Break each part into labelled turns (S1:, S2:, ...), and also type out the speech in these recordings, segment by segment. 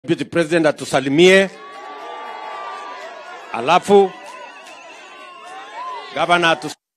S1: Deputy President atusalimie, alafu Gavana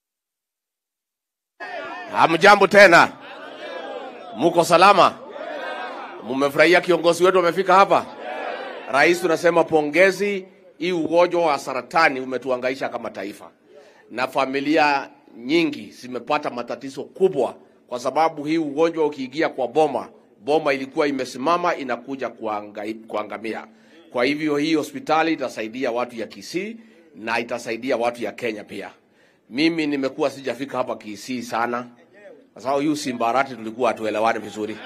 S2: Hamjambo tena. Muko salama? Mumefurahia kiongozi wetu amefika hapa? Rais tunasema pongezi, hii ugonjwa wa saratani umetuhangaisha kama taifa. Na familia nyingi zimepata matatizo kubwa kwa sababu hii ugonjwa ukiingia kwa boma ilikuwa imesimama inakuja kuangamia. Kwa hivyo hii hospitali itasaidia watu ya Kisii na itasaidia watu ya Kenya pia. Mimi nimekuwa sijafika hapa Kisii sana. Kwa sababu Huyu Arati tulikuwa hatuelewani vizuri.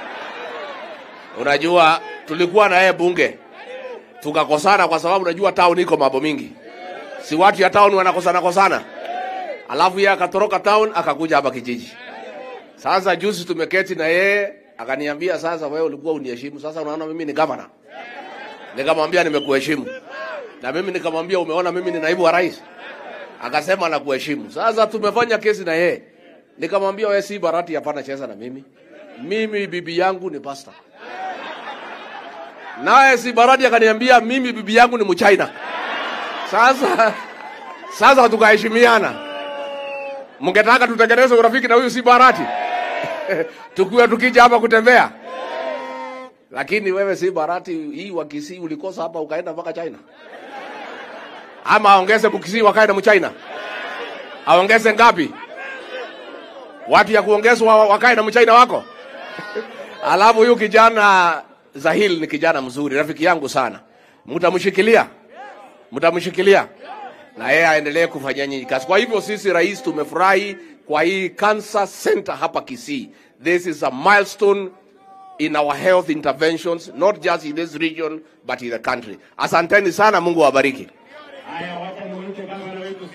S2: Unajua tulikuwa na yeye bunge. Tukakosana kwa sababu unajua town iko mambo mingi. Si watu ya town wanakosana. Alafu yeye akatoroka town akakuja hapa kijiji. Sasa juzi tumeketi na yeye akaniambia sasa wewe ulikuwa uniheshimu, sasa unaona mimi ni governor. Nikamwambia nimekuheshimu. Na mimi nikamwambia umeona mimi ni naibu wa rais. Akasema nakuheshimu. Sasa tumefanya kesi na yeye. Nikamwambia wewe si Arati hapana cheza na mimi. Mimi bibi yangu ni pastor. Naye si Arati akaniambia mimi bibi yangu ni Mchina. Sasa tukaheshimiana. Mngetaka tutengeneze urafiki na huyu si Arati? Tukiwa tukija hapa kutembea. Lakini wewe si Arati hii wa Kisii ulikosa hapa ukaenda mpaka China. Ama aongeze Kisii wakaenda Mchina. Aongeze ngapi? Watu ya kuongezwa wakae na Mchina wako. Alafu huyu kijana Zahil ni kijana mzuri, rafiki yangu sana. Mtamshikilia. Na yeye aendelee kufanya nyinyi kazi. Kwa hivyo sisi rais tumefurahi kwa hii cancer center hapa Kisii. This is a milestone in our health interventions, not just in this region but in the country. Asanteni sana, Mungu awabariki.
S3: Haya, wacha nimuite gavana wetu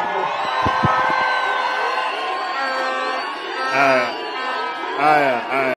S2: Haya.